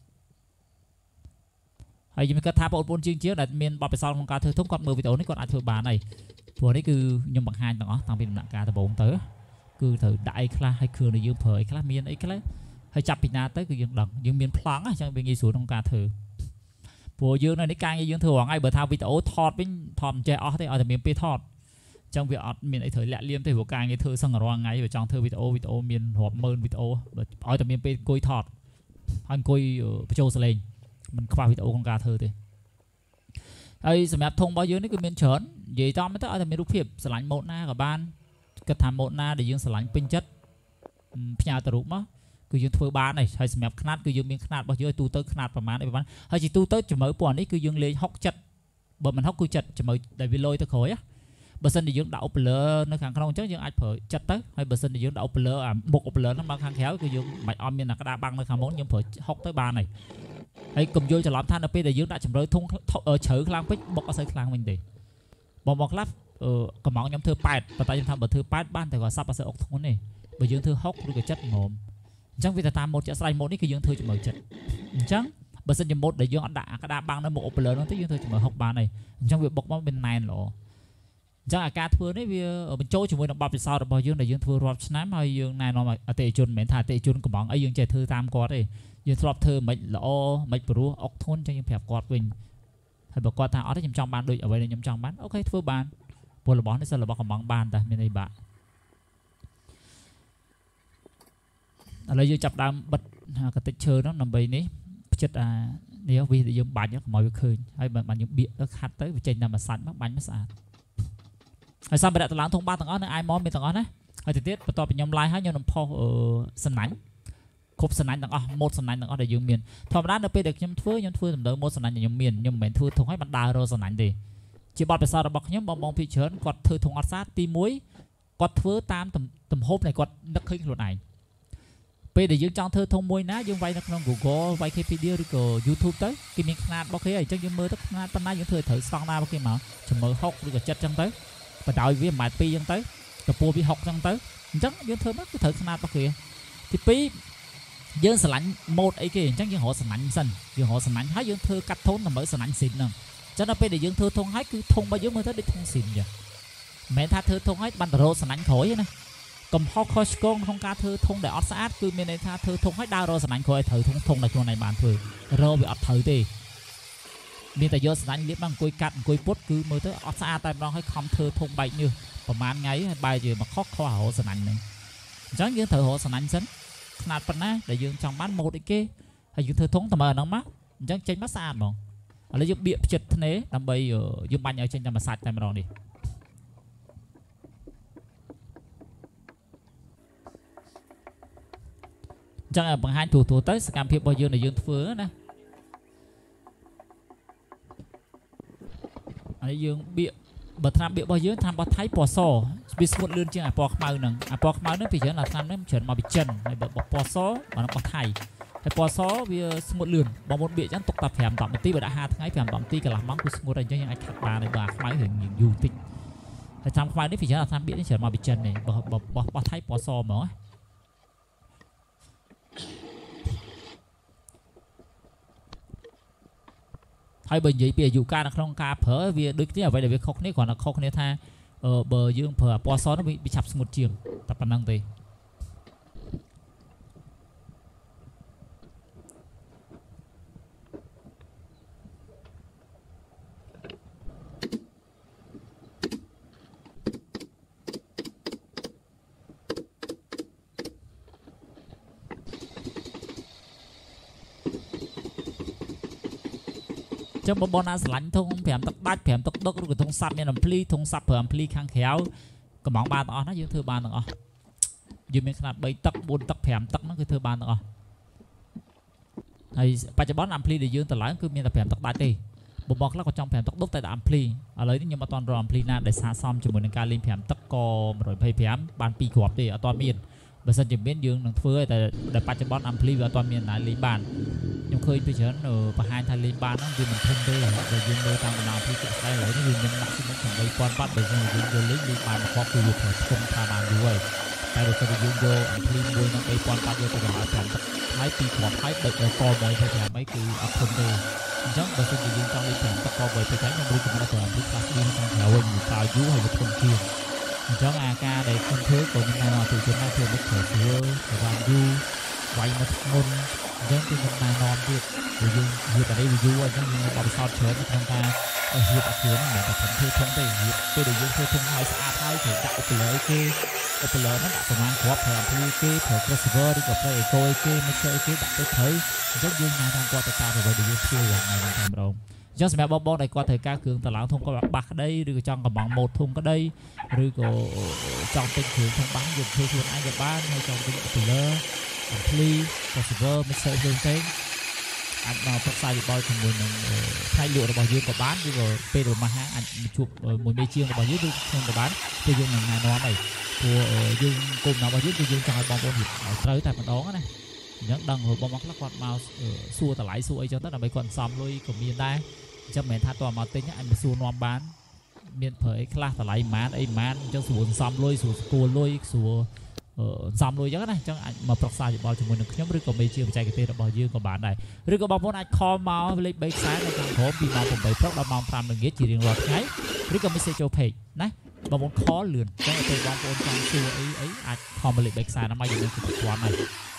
ហើយខ្ញុំគិតថាបងប្អូនជាងដែលមានបទពិសោធន៍ក្នុងការធ្វើធុងគាត់មើលវីដេអូនេះគាត់អាចធ្វើបានហើយព្រោះនេះគឺខ្ញុំបង្ហាញទាំងអស់តាំងពីដំណាក់កាលដំបូងទៅ cứ thử đại class hay khương để dương phơi class miên ấy class hay chập pina tới cứ dương đằng dương miên phẳng á chẳng bị nghi xuống trong ca thử bộ dương này càng như dương thừa hoàng ai bờ thao video thọt với thòm che ó thế ở thì miền pi thọt trong việc miền ấy thời lẹ liêm thì bộ càng như thơ sang ở ngay ở trong thơ video miền hộp mơn video ở thì miền pi côi thọt anh côi châu sờ lên mình qua video con ca thơ thì ấy sầm áp thông bao nhiêu đấy cứ miền chớn vậy tao mới tới ở thì miền lục hiệp sờ lạnh một na cả ban cái tham một na để dương sờ lạnh pin chất nhà tờ rụng á cứ dương thưa bán này hay sầm áp khát cứ dương miền khát bao nhiêu tu tới khátประมาณnày bán hay chỉ tu tới chỉ mới buồn đấy cứ dương lên hóc chất bờ mình hóc cứ chất chỉ mới để vi lôi tới khối á bờ sân thì dương đậu lỡ nó khang không chắc dương ai phơi chất tới hay bờ sân thì dương đậu lỡ một lỡ nó mang khang khéo cứ dương mày om miền là cái đa băng nó khang món dương phơi hóc tới ba này hay cầm vô cho làm than ở bên để dương đã chấm rơi thung ở chữ khang pích bọc ở sợi khang mình đi bọc lắp cầm món nhóm thưa pad và tại dương tham bờ thưa pad ban thì gọi sắp ở sợi ốc thun này bờ dương thưa hóc rồi cái chất ngộm chẳng vì ta một chợ sai một cái dương thưa chỉ mở chất chẳng bờ sân chỉ một để dương đã cái đa băng nó một lỡ nó tới dương thưa chỉ mở hóc ba này trong việc bọc món bên này lộ chẳng là ca thưa đấy vì ở bên chỗ chúng tôi đang bọc sau đó bao dương để dương thưa rọp snap hay dương này nó mà tệ chun mến thà tệ chun của món ấy dương chạy thưa tam quạt đây dương rọp thưa mấy lỗ mấy bự ốc thôn cho dương phèp quạt mình hay bọc quạt thà ở đây nhầm trong ban đôi ở đây là nhầm trong bán ok thưa ban bộ là bón nó sẽ là bọc của món ban ta bên đây bạn ở đây dương chập đam bật cái tịch chơi nó nằm bầy ní chất nếu vì để dương bánh nó mọi việc khơi hay bạn dùng bịa nó khát tới và trên nằm mà sẵn mắc bánh nó sạch hay sao bây giờ tao lãng thông ba tầng đó ai món bên tầng đó đấy hay tiết bắt đầu bị nhom lai hết nhom nằm po ở sân nánh khúc sân nánh tầng một sân nánh tầng để dương miền thòm đá được được nhom thưa tầm đó một sân nánh nhom miền nhom miền thưa thông hết bạn đào rồi sân nánh đi chỉ bọtไปsau đó bọc nhom bong phi chớn quạt thưa thông ắt sát ti muối quạt thưa tam tầm hộp này quạt đất khinh luật này bây để dương trong thưa thông muối ná dương vay nó trong Google vay Wikipedia đi của YouTube tới cái miếng khăn bọc cái ấy chắc dương mơ tất khăn tân nay dương thưa thử xong na bọc cái mà chấm mơ hốc đi của chất trong tới và đòi với mài pi dân tới cà pua bị học dân tới chắc dân thơ mất cái thử khăn bao kìa thì pi dân sờ lạnh một ấy kìa chắc dân họ sờ lạnh xanh dân họ sờ lạnh hết dân thơ cắt thốn là mới sờ lạnh xịn nè cho nên bây để dân thơ thôn hết cứ thôn bao nhiêu mới tới đi thôn xịn vậy mẹ tha thơ thôn hết ban đầu sờ lạnh khỏi nè cầm hot coi con không ca thơ thôn để ót sát cứ bên này tha thơ thôn hết đau rồi sờ lạnh khỏi thử thôn là chỗ này bàn thử rồi bị ót thử thì miền tây dương sánh liếc bằng cối cắt cối pốt cứ mới tới ót xa tay bằng hay không thơ thông bay nhưประมาณ ngày bài gì mà khó khó hộ sành ảnh này chẳng dương thợ hộ sành ảnh sánh nạt phần á để dương trong bán một cái hay dương thơ thống tầm nó mắt chẳng tranh mắt xa mà lấy dương bịa chật thế làm bây giờ dương banh ở trên mà sạch tay mà đòn đi chẳng là bằng hai thủ tới cam phiệp bao dương để dương phứa nè ấy dương bịa bờ tham bịa bao nhiêu tham bao thái bò sò bị sụt lươn chưa bò màu nè bò màu nó bị chấn là tham nó chấn mà bị chân hay bò sò mà nó bò thái hay bò sò bị sụt lươn bò một bịa chấn tục tập phèm tạm một tí bữa đã hai tháng ấy phèm tạm tí cả làm mắm của sụt đây cho những ai khát bà này bà máy hình những du tích hay tham khoai đấy bị chấn là tham bịa nó chấn mà bị chân này bò thái bò sò mà hay bởi vậy bây giờ dù ca là không ca phở vì đôi khi là vậy là việc khóc này còn là khóc này tha bờ dương phở bò xó nó bị chập một chiều tập bản năng thì trong một bọn lạnh thông phèm tóc bát phèm tóc đốc rồi thông sập nên làm pli thông sập phèm pli khang khéo cái món ba đó nó dương thưa ban nữa dương miếng khăn bay tóc buôn tóc phèm tóc nó cứ thưa ban nữa hay ba cho bón làm pli để dương từ lái cứ miếng tập phèm tóc bát đi một bọn nó có trong phèm tóc đốc tại làm pli ở lấy nhưng mà toàn rồi làm pli na để xa xăm cho mình ca lên phèm tóc co rồi phê phèm ban pi gọt đi ở toàn miền bây giờ chỉ biết dương đằng phơi để ba cho bón làm pli ở toàn miền lại lấy bàn nhưng khơi bây giờ ở và hai thằng lên ban nó vì mình thông đây rồi dương đôi tao mình làm thì chạy đây lấy nó vì mình đặt cái thằng đây quan bắt bây giờ dương lấy lên bàn có quy luật phải không tha bàn đuôi tại vì cái dương đôi anh pli đuôi nó đây quan bắt vô tôi nói thằng thái pi gọt thái đợi ở co mấy thằng làm mấy cái ở thông đây chắc bây giờ dương trong lên thằng co về tôi thấy nó đuôi chúng nó làm cái khác đi trong thảo hình tao dú hay một thông kia ចឹងអាការដែលខ្ញុំធ្វើក៏ខ្ញុំណែនាំទៅជនណាធ្វើមុខត្រូវស្រួលបានយូរវាយមកមុនអញ្ចឹងគឺខ្ញុំណែនាំទៀតព្រោះយើងវាតែនេះវាយូរអញ្ចឹងយើងបបិសោតច្រើនក្នុងការហៀបអាគ្រឿងមិនមែនតែខ្ញុំធ្វើធំទេហៀបពេលដែលយើងធ្វើធំហើយស្អាតហើយត្រូវដាក់ឧបលើគេឧបលើហ្នឹងដាក់ប្រមាណគ្រាប់ប្រើអំភ្លឺគេប្រើ crossover ឬក៏ប្រើអេកូគេ mixer គេដាក់ទៅត្រូវអញ្ចឹងយើងណែនាំគាត់ទៅតាមអ្វីដែលយើងធ្វើយ៉ាងណាតែម្ដងអញ្ចឹងសម្រាប់បងដែលគាត់ត្រូវការគ្រឿងតឡើងធំគាត់បាសក្តីឬក៏ចង់កំងម៉ូតធំក្តីឬក៏ចង់ទិញគ្រឿងធំបាសយើងធ្វើខ្លួនឯងក៏បានហើយចង់ទិញឧបលើអំភ្លឺ crossover mixer ផ្សេងអាចមកប្រឹក្សាយោបល់ជាមួយនឹងផ្នែកលក់របស់យើងក៏បានឬក៏ពេលរបស់ហាងអាចជួបមួយមេជាងរបស់យើងឬខ្ញុំក៏បានគឺយើងនឹងណែនាំអីព្រោះយើងគោលបំណងរបស់យើងគឺយើងចង់ឲ្យបងប្អូនត្រូវតែម្ដងណាអញ្ចឹងដឹងបងប្អូនខ្លះគាត់មកសួរតម្លៃសួរអីចឹងទៅដើម្បីគាត់សំលុយក៏មានដែរអញ្ចឹងមិនមែនថាតើមកទិញអាចមកសួរនាំបានមានប្រើអីខ្លះតម្លៃប៉ុន្មានអីប៉ុន្មានអញ្ចឹងស្រួលសំលុយស្រួលស្គាល់លុយស្រួលសំលុយអញ្ចឹងណាអញ្ចឹងអាចមកប្រឹក្សាយោបល់ជាមួយនឹងខ្ញុំឬក៏មេជាបច្ចេកទេសរបស់យើងក៏បានដែរឬក៏បងប្អូនអាច call មកលេខ3ខ្សែនៅខាងក្រោមពីម៉ោង8ព្រឹកដល់ម៉ោង5ល្ងាចជារៀងរាល់ថ្ងៃឬក៏ message ចូល page ណាបងប្អូន call លឿនអញ្ចឹងទៅបងប្អូនចង់សួរអីអាច call មកលេខ3ខ្សែហ្នឹងមកយើងនឹងទទួលស្គាល់ហើយ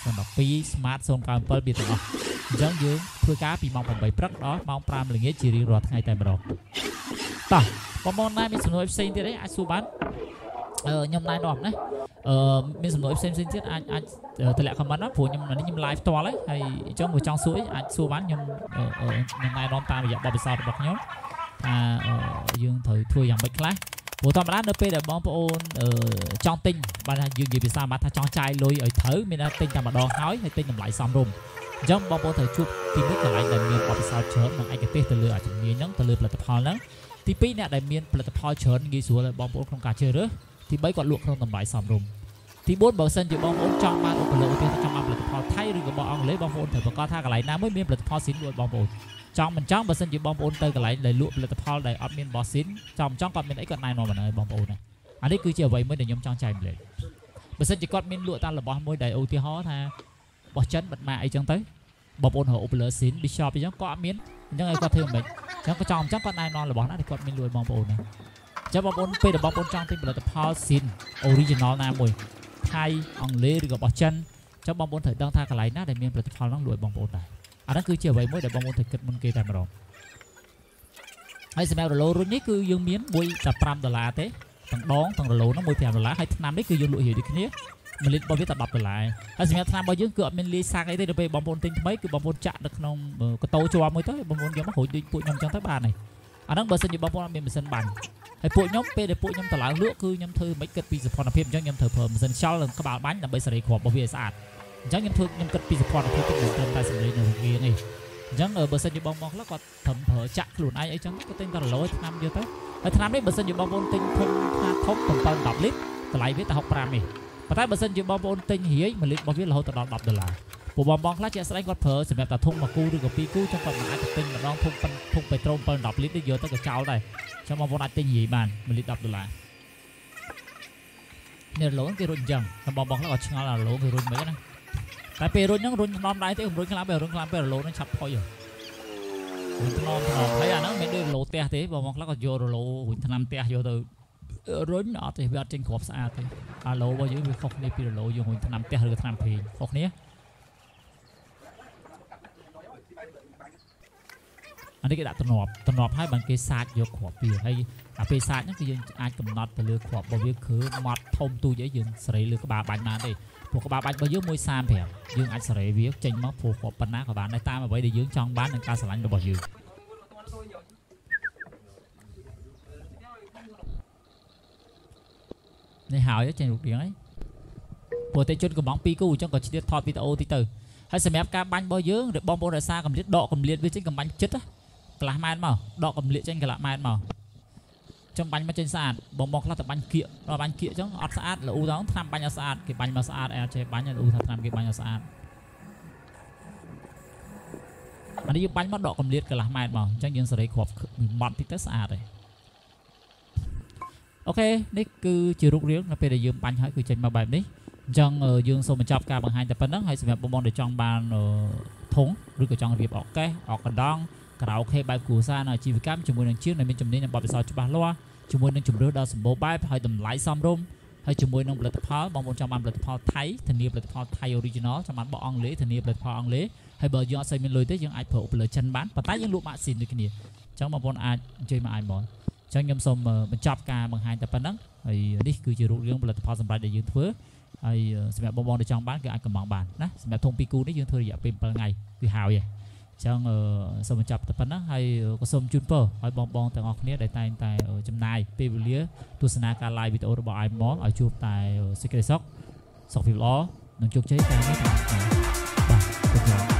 12 smart 097មានទាំងអស់អញ្ចឹងយើងធ្វើការពីម៉ោង8ព្រឹកដល់ម៉ោង5ល្ងាចជារៀងរាល់ថ្ងៃតែម្ដងតោះបងប្អូនណាមានសំណួរផ្សេងទៀតអីអាចសួរបានខ្ញុំណែនាំណាមានសំណួរផ្សេងទៀតអាចតម្លាក់ comment ណាព្រោះខ្ញុំ live ផ្ទាល់ហើយអញ្ចឹងបើចង់សួរអីអាចសួរបានខ្ញុំណែនាំតាមរយៈបទពិសោធន៍របស់ខ្ញុំថាយើងត្រូវធ្វើយ៉ាងម៉េចខ្លះព្រោះធម្មតានៅពេលដែលបងប្អូនចង់ទិញបានថាយើងនិយាយភាសាម៉ាត់ថាចង់ចាយលុយឲ្យត្រូវមានថាទិញតែម្ដងហើយទិញតម្លៃសមរម្យអញ្ចឹងបងប្អូនត្រូវជួបទី1កន្លែងដែលមានបទពិសោធន៍ច្រើននិងឯកទេសទៅលើជំនាញហ្នឹងទៅលើផលិតផលហ្នឹងទី2អ្នកដែលមានផលិតផលច្រើនងាយស្រួលឲ្យបងប្អូនក្នុងការជ្រើសរើសទី3គាត់លក់ក្នុងតម្លៃសមរម្យទី4បើសិនជាបងប្អូនចង់បានឧបលោកឧទាហរណ៍ចង់បានផលិតផលថៃឬក៏បងអង់គ្លេសបងប្អូនត្រូវប្រកាសថាកន្លែងណាមួយមានផលិតផលស៊ីនលក់បងប្អូនចង់មិនចង់បើសិនជាបងប្អូនទៅកន្លែងដែលលក់ផលិតផលដែលអត់មានបោះស៊ីនចង់មិនចង់គាត់មានអីគាត់ណែនាំឲ្យបងប្អូនណាអានេះគឺជាអ្វីមួយដែលខ្ញុំចង់ចែកម្លែកបើសិនជាគាត់មានលក់តាមរបស់មួយដែលឧទាហរណ៍ថាបោះចិនបិទម៉ាកអីចឹងទៅបងប្អូនរកឧបលើស៊ីន Bishop អីចឹងគាត់អត់មានអញ្ចឹងឲ្យគាត់ធ្វើមិនអញ្ចឹងក៏ចង់គាត់ណែនាំរបស់ណាដែលគាត់មានលក់បងប្អូនណាចាំបងប្អូនពេលដែលបងប្អូនចង់ទិញផលិតផលស៊ីន original ណាមួយថៃអង់គ្លេសឬក៏របស់ចិនចាំបងប្អូនត្រូវដឹងថាកន្លែងណាដែលមានផលិតផលហ្នឹងលក់ឲ្យបងប្អូនដែរអាហ្នឹងគឺជាអ្វីមួយដែលបងប្អូនត្រូវគិតមុនគេតែម្ដងហើយសម្រាប់រ៉ូឡូរុញនេះគឺយើងមានមួយ$15ទេទាំងដងទាំងរ៉ូឡូហ្នឹងមួយ$5ហើយថ្នាំនេះគឺយើងលក់រាយដូចគ្នា1លីត្ររបស់វាតែ$10ហើយសម្រាប់ថ្នាំរបស់យើងគឺអត់មានលាយសាក់អីទេដល់ពេលបងប្អូនទិញថ្មីគឺបងប្អូនចាក់នៅក្នុងកតោជាប់មួយទៅបងប្អូនយកមករួចដូចពួកខ្ញុំអញ្ចឹងទៅបានហើយអាហ្នឹងបើសិនជាបងប្អូនអត់មានម៉ាស៊ីនបាញ់ហើយពួកខ្ញុំពេលដែលពួកខ្ញុំតម្លើងលក់គឺខ្ញុំធ្វើមិនគិតពីសុខភាពអញ្ចឹងខ្ញុំត្រូវប្រើម៉ាស៊ីនខ្យល់និងក្បាលបាញ់ដើម្បីសេរីគ្រាប់របស់វាឲ្យស្អាតអញ្ចឹងខ្ញុំគិតពីសុខភាពទៅមិនត្រឹមតែសម្លេងនៅវាទេអញ្ចឹងបើសិនជាបងខ្លះគាត់ត្រឹមប្រើចាក់ខ្លួនឯងអីចឹងគាត់ទិញតែរឡូវថ្នាំយកទៅហើយថ្នាំនេះបើសិនជាបងប្អូនទិញធំថាធំ7-10លីត្រតម្លៃវាតែ65ទេប៉ុន្តែបើសិនជាបងប្អូនទិញរាយ1លីត្ររបស់វារហូតដល់$10ពួកបងខ្លះជាក់ស្ដែងគាត់ប្រើសម្រាប់តែធុង1គូឬក៏2គូចឹងគាត់មិនអាចទិញម្ដងធុងពេត្រូល7-10លីត្រយកទៅក៏ចោលដែរចឹងបងប្អូនអាចទិញរាយបាន1លីត្រ$10នេះរឡូវគេរុញចឹងបងខ្លះក៏ឆ្ងល់រឡូវគេរុញមិនណាតែពេលរុញហ្នឹងរុញថ្នមដែរទេរុញខ្លាំងពេលរុញខ្លាំងពេលរឡូវហ្នឹងឆាប់ផុយរុញថ្នមហើយអាហ្នឹងមិនដូចរឡូវផ្ទះទេបងខ្លះក៏យករឡូវរុញថ្នាំផ្ទះយកទៅរុញអត់ទេវាអត់ចេញគ្រាប់ស្អាតទេអាឡូរបស់យើងវាខុសគ្នាពីរឡូយើងរុញថ្នាំផ្ទះឬក៏ថ្នាំប្រេងខុសគ្នាអានេះគេដាក់តំណប់ហើយបានគេសាចយកគ្រាប់វាហើយអាពេលសាចហ្នឹងគឺយើងអាចកំណត់ទៅលើគ្រាប់របស់វាគឺម៉ត់ធំទូចអីយើងសេរីលើក្បាលបាញ់បានទេព្រោះក្បាលបាញ់របស់យើង135យើងអាចសេរីវាចេញមកព្រោះគ្រាប់ប៉ុណ្ណាក៏បានដែរតាមអ្វីដែលយើងចង់បាននឹងការស្រឡាញ់របស់យើងនេះហើយចេញរូបរាងហើយព្រោះតែជន់កំង2គូអញ្ចឹងក៏ឆ្លៀតថតវីដេអូតិចទៅហើយសម្រាប់ការបាញ់របស់យើងបងប្អូនរក្សាកម្រិតដកកម្រិតវាចេញកំបាញ់ចិត្តកន្លះម៉ែត្រមកដកកម្រិតចេញកន្លះម៉ែត្រមកចឹងបាញ់មកចេញស្អាតបងខ្លះតែបាញ់គៀកដល់បាញ់គៀកចឹងអត់ស្អាតលូទៅថ្នាំបាញ់អត់ស្អាតគេបាញ់មកស្អាតអាចចេះបាញ់លូថាថ្នាំគេបាញ់អត់ស្អាតអានេះយើងបាញ់មកដកកម្រិតកន្លះម៉ែត្រមកអញ្ចឹងយើងសេរីគ្រាប់ម៉ត់តិចទៅស្អាតហើយអូខេនេះគឺជារូបរាងនៅពេលដែលយើងបាញ់ហើយគឺចេញមកបែបនេះអញ្ចឹងយើងសូមបញ្ចប់ការបង្ហាញតែប៉ុណ្្នឹងហើយសម្រាប់បងដែលចង់បានធុងឬក៏ចង់រៀបអកកេសអកកណ្ដងការ៉ាអូខេបែបគ្រួសារនៅអាជីវកម្មជាមួយនឹងជាងដែលមានជំនាញនិងបទពិសោធន៍ច្បាស់លាស់ជាមួយនឹងជំរឿដល់សម្បូរបែបហើយតម្លៃសមរម្យហើយជាមួយនឹងផលិតផលបងប្អូនចង់បានផលិតផលថៃធានាផលិតផលថៃ original ចង់បានបោះអង់គ្លេសធានាផលិតផលអង់គ្លេសហើយបើយើងអត់សូវមានលុយទេយើងអាចប្រើឧបលើចិនបានប៉ុន្តែយើងលក់ម៉ាស៊ីនដូចគ្នាអញ្ចឹងបងប្អូនអាចអញ្ជើញមកអាចមកអញ្ចឹងខ្ញុំសូមបញ្ចប់ការបង្ហាញតែប៉ុណ្ណឹងហើយនេះគឺជារូបរាងផលិតផលសម្រាប់ដែលយើងធ្វើហើយសម្រាប់បងប្អូនដែលចង់បានគឺអាចកម្មង់បានណាសម្រាប់ធុង2គូនេះយើងធ្វើរយៈពេល7ថ្ងៃគឺហើយអញ្ចឹងសូមបញ្ចប់តែប៉ុណ្ណឹងហើយក៏សូមជូនពរឲ្យបងទាំងអស់គ្នាដែលតែងតែចំណាយពេលវេលាទស្សនាការ live វីដេអូរបស់ iMall ឲ្យជួបតែសេចក្តីសុខភាពល្អនិងជោគជ័យតាមនេះបាទ